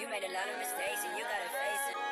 You made a lot of mistakes and you gotta face it.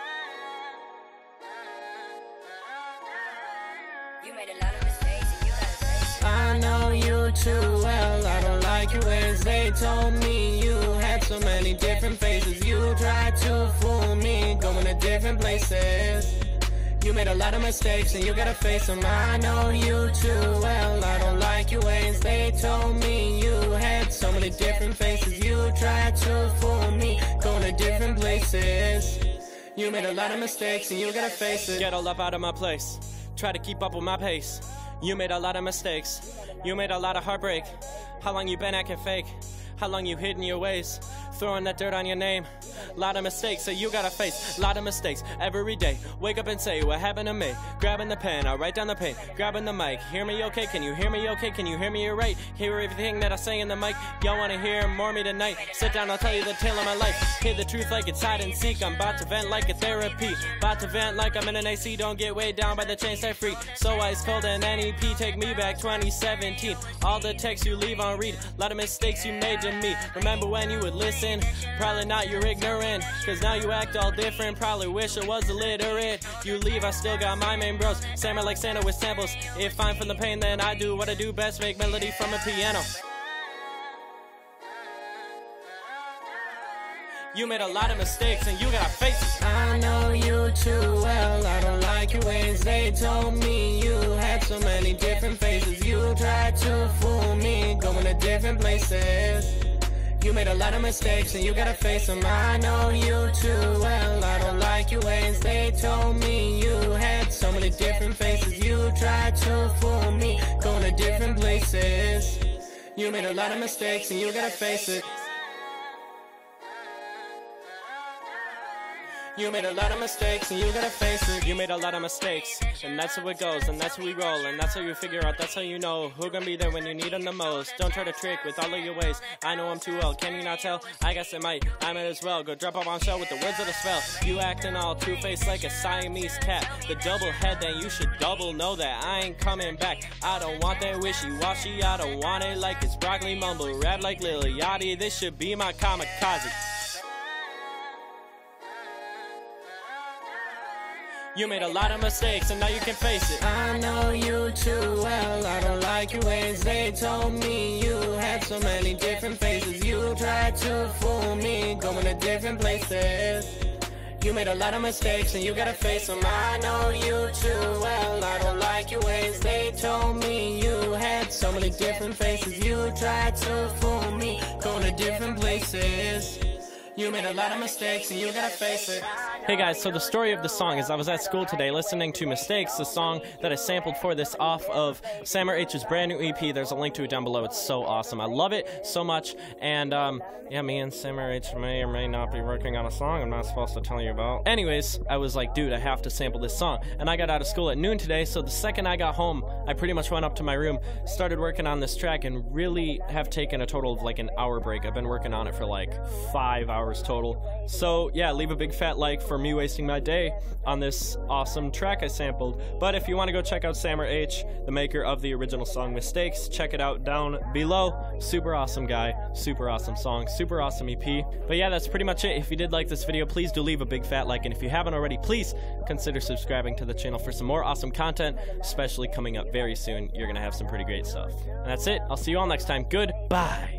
You made a lot of mistakes and you gotta face it. I know you too well, I don't like your ways. They told me you had so many different faces. You tried to fool me, going to different places. You made a lot of mistakes and you gotta face them. I know you too well, I don't like your ways. They told me you had so many different faces. You tried to fool me, going to different places. You made a lot of mistakes and you gotta face it. Get all up out of my place, try to keep up with my pace. You made a lot of mistakes, you made a lot of heartbreak. How long you been acting fake? How long you hidden your ways? Throwing that dirt on your name. Lot of mistakes, so you gotta face. Lot of mistakes every day. Wake up and say what happened to me. Grabbing the pen, I'll write down the pain. Grabbing the mic, hear me okay? Can you hear me okay? Can you hear me right? Hear everything that I say in the mic. Y'all wanna hear more of me tonight? Sit down, I'll tell you the tale of my life. Hear the truth like it's hide and seek. I'm about to vent like a therapy. About to vent like I'm in an AC. Don't get weighed down by the chain, set free. So ice cold and NEP, take me back 2017. All the texts you leave on read. Lot of mistakes you made to me. Remember when you would listen? Probably not, you're ignorant, cause now you act all different. Probably wish I was illiterate. You leave, I still got my main bros. Sammer like Santa with samples. If I'm from the pain, then I do what I do best, make melody from a piano. You made a lot of mistakes and you gotta face it. I know you too well, I don't like your ways. They told me you had so many different faces. You tried to fool me, going to different places. You made a lot of mistakes and you gotta face them. I know you too well, I don't like your ways. They told me you had so many different faces. You tried to fool me, going to different places. You made a lot of mistakes and you gotta face it. You made a lot of mistakes and you gotta face it. You made a lot of mistakes, and that's how it goes, and that's how we roll, and that's how you figure out, that's how you know who gonna be there when you need them the most. Don't try to trick with all of your ways. I know I'm too well, can you not tell? I guess I might as well go drop off on show with the words of the spell. You acting all two-faced like a Siamese cat. The double head, then you should double know that I ain't coming back. I don't want that wishy-washy, I don't want it like it's broccoli mumble rap like Lil Yachty. This should be my kamikaze. You made a lot of mistakes and now you can face it. I know you too well, I don't like your ways. They told me you had so many different faces. You tried to fool me, going to different places. You made a lot of mistakes and you gotta face them. I know you too well, I don't like your ways. They told me you had so many different faces. You tried to fool me, going to different places. You made a lot of mistakes and you gotta face it. Hey guys, so the story of the song is I was at school today listening to Mistakes, the song that I sampled for this off of Sammer H's brand new EP. There's a link to it down below. It's so awesome. I love it so much. And yeah, me and Sammer H may or may not be working on a song I'm not supposed to tell you about. Anyways, I was like, dude, I have to sample this song. And I got out of school at noon today, so the second I got home, I pretty much went up to my room, started working on this track, and really have taken a total of like an hour break. I've been working on it for like 5 hours total. So yeah, leave a big fat like for me wasting my day on this awesome track I sampled. But if you want to go check out Sammer H, the maker of the original song Mistakes, check it out down below. Super awesome guy, super awesome song, super awesome EP. But yeah, that's pretty much it. If you did like this video, please do leave a big fat like, and if you haven't already, please consider subscribing to the channel for some more awesome content, especially coming up very soon. You're gonna have some pretty great stuff. And that's it. I'll see you all next time. Goodbye.